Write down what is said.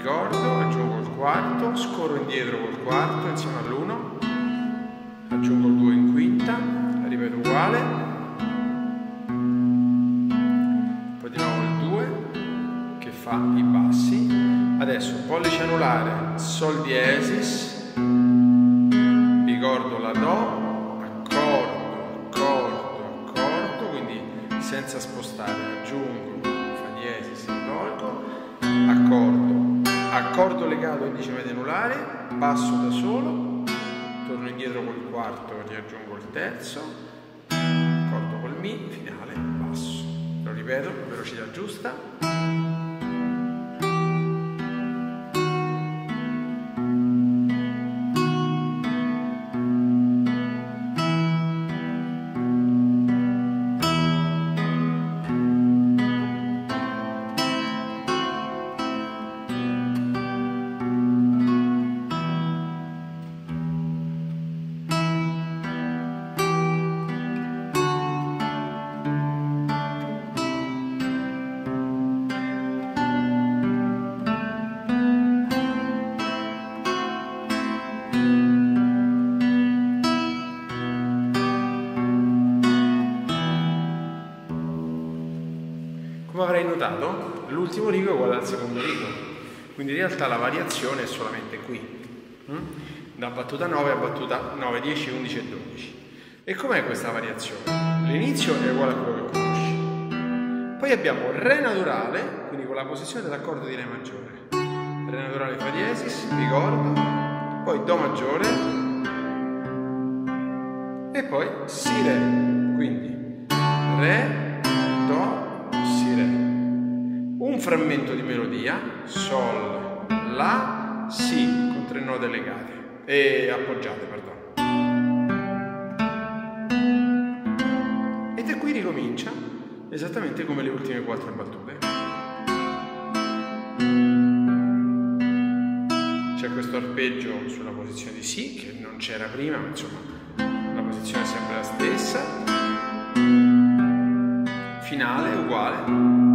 ricordo, aggiungo il quarto, scorro indietro col quarto insieme all'1, aggiungo il 2 in quinta, ripeto uguale, poi di nuovo il 2 che fa i bassi. Adesso pollice anulare, sol diesis, ricordo la do, accordo, quindi senza spostare, aggiungo, fa diesis, tolgo, accordo legato indice medio anulare, basso da solo, torno indietro col quarto, riaggiungo il terzo, accordo col mi, finale, basso. Lo ripeto, velocità giusta. Come avrai notato, l'ultimo rigo è uguale al secondo rigo, quindi in realtà la variazione è solamente qui, da battuta 9 a battuta 9, 10, 11 e 12. E com'è questa variazione? L'inizio è uguale a quello che conosci, poi abbiamo Re naturale, quindi con la posizione dell'accordo di Re maggiore, Re naturale fa diesis, ricordo, poi Do maggiore e poi Si Re, quindi Re, Do, un frammento di melodia, Sol, La, Si, con 3 note legate e appoggiate, perdono. E da qui ricomincia esattamente come le ultime 4 battute. C'è questo arpeggio sulla posizione di Si, che non c'era prima, ma insomma la posizione è sempre la stessa. Finale uguale.